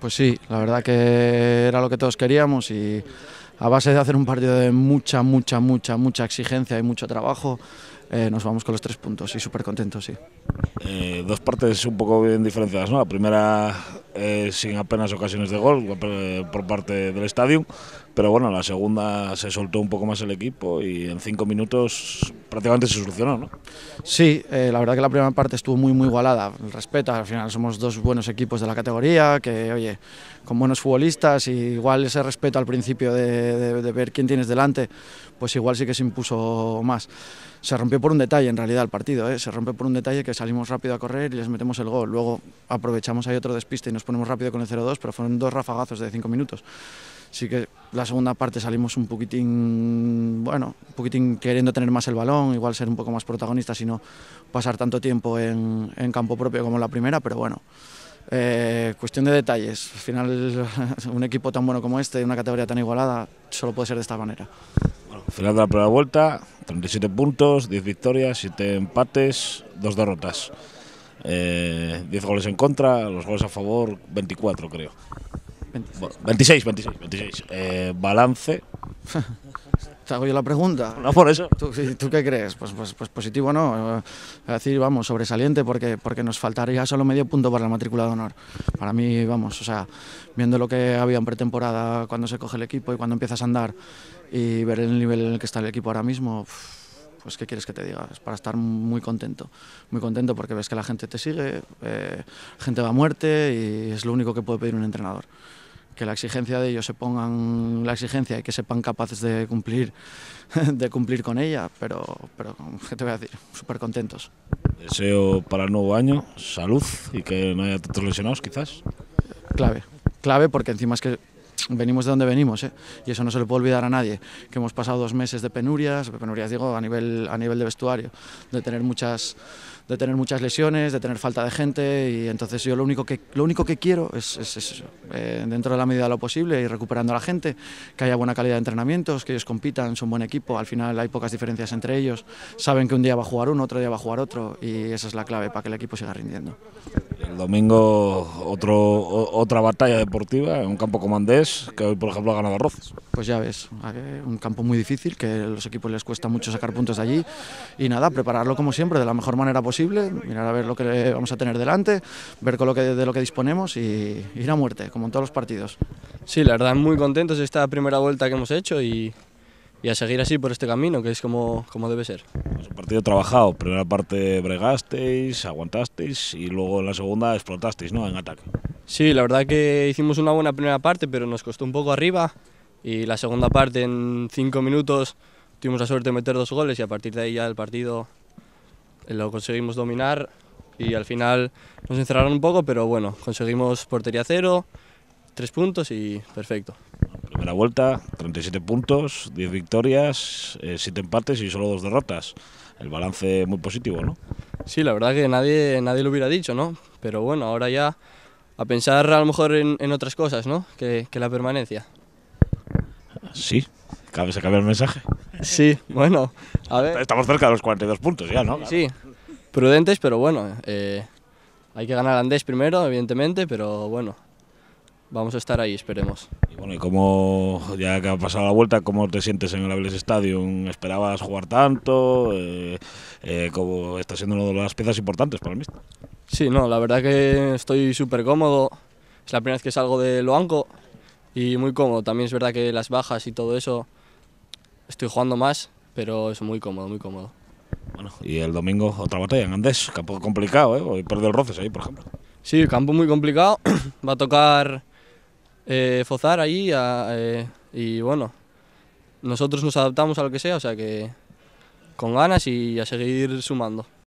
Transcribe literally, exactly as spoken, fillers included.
Pues sí, la verdad que era lo que todos queríamos y a base de hacer un partido de mucha, mucha, mucha, mucha exigencia y mucho trabajo, eh, nos vamos con los tres puntos y súper contentos, sí. Eh, dos partes un poco bien diferenciadas, ¿no? La primera eh, sin apenas ocasiones de gol eh, por parte del estadio, pero bueno, la segunda se soltó un poco más el equipo y en cinco minutos prácticamente se solucionó, ¿no? Sí, eh, la verdad que la primera parte estuvo muy muy igualada, el respeto, al final somos dos buenos equipos de la categoría, que oye, con buenos futbolistas y igual ese respeto al principio de, de, de ver quién tienes delante, pues igual sí que se impuso más. Se rompió por un detalle en realidad el partido, ¿eh? Se rompió por un detalle que salimos rápido a correr y les metemos el gol, luego aprovechamos ahí otro despiste y nos ponemos rápido con el cero dos, pero fueron dos rafagazos de cinco minutos. Sí que la segunda parte salimos un poquitín, bueno, un poquitín queriendo tener más el balón, igual ser un poco más protagonistas y no pasar tanto tiempo en, en campo propio como la primera, pero bueno, eh, cuestión de detalles. Al final, un equipo tan bueno como este, una categoría tan igualada, solo puede ser de esta manera. Bueno, final de la primera vuelta, treinta y siete puntos, diez victorias, siete empates, dos derrotas. Eh, diez goles en contra, los goles a favor, veinticuatro creo. veintiséis, veintiséis, veintiséis. Eh, balance. ¿Te hago yo la pregunta? No, por eso. ¿Tú, ¿tú qué crees? Pues, pues, pues positivo no, es decir, vamos, sobresaliente porque, porque nos faltaría solo medio punto para la matrícula de honor. Para mí, vamos, o sea, viendo lo que había en pretemporada cuando se coge el equipo y cuando empiezas a andar y ver el nivel en el que está el equipo ahora mismo, pues qué quieres que te diga, es para estar muy contento, muy contento porque ves que la gente te sigue, eh, gente va a muerte y es lo único que puede pedir un entrenador. Que la exigencia de ellos se pongan la exigencia y que sepan capaces de cumplir, de cumplir con ella, pero, pero ¿qué te voy a decir? Súper contentos. Deseo para el nuevo año salud y que no haya tantos lesionados quizás. Clave, clave porque encima es que venimos de donde venimos, ¿eh? Y eso no se le puede olvidar a nadie, que hemos pasado dos meses de penurias, penurias digo a nivel, a nivel de vestuario, de tener muchas... de tener muchas lesiones, de tener falta de gente y entonces yo lo único que, lo único que quiero es, es, es eh, dentro de la medida de lo posible ir recuperando a la gente, que haya buena calidad de entrenamientos, que ellos compitan, son buen equipo, al final hay pocas diferencias entre ellos, saben que un día va a jugar uno, otro día va a jugar otro y esa es la clave para que el equipo siga rindiendo. El domingo otro, otra batalla deportiva en un campo como Andés, que hoy por ejemplo ha ganado Rozas. Pues ya ves, un campo muy difícil, que a los equipos les cuesta mucho sacar puntos de allí y nada, prepararlo como siempre de la mejor manera posible, mirar a ver lo que vamos a tener delante, ver con lo que, de lo que disponemos y ir a muerte, como en todos los partidos. Sí, la verdad muy contentos de esta primera vuelta que hemos hecho y, y a seguir así por este camino, que es como, como debe ser. Es un partido trabajado, primera parte bregasteis, aguantasteis y luego en la segunda explotasteis, ¿no?, en ataque. Sí, la verdad que hicimos una buena primera parte, pero nos costó un poco arriba y la segunda parte en cinco minutos tuvimos la suerte de meter dos goles y a partir de ahí ya el partido lo conseguimos dominar y al final nos encerraron un poco, pero bueno, conseguimos portería cero, tres puntos y perfecto. Primera vuelta, treinta y siete puntos, diez victorias, eh, siete empates y solo dos derrotas. El balance muy positivo, ¿no? Sí, la verdad que nadie, nadie lo hubiera dicho, ¿no? Pero bueno, ahora ya a pensar a lo mejor en, en otras cosas, ¿no?, que, que la permanencia. Sí, ¿cabe se cambia el mensaje? Sí, bueno, a ver. Estamos cerca de los cuarenta y dos puntos ya, ¿no? Sí, prudentes, pero bueno, eh, hay que ganar Andés primero, evidentemente, pero bueno, vamos a estar ahí, esperemos. Y bueno, y cómo, ya que ha pasado la vuelta, ¿cómo te sientes en el Avilés Stadium? ¿Esperabas jugar tanto? Eh, eh, ¿Cómo está siendo una de las piezas importantes para el míster? Sí, no, la verdad que estoy súper cómodo, es la primera vez que salgo de Loanco y muy cómodo. También es verdad que las bajas y todo eso estoy jugando más, pero es muy cómodo, muy cómodo. Bueno, y el domingo otra batalla en Andés, campo complicado, ¿eh? Hoy perdió el Rozas ahí, por ejemplo. Sí, campo muy complicado, va a tocar eh, Fozar ahí a, eh, y bueno, nosotros nos adaptamos a lo que sea, o sea que con ganas y a seguir sumando.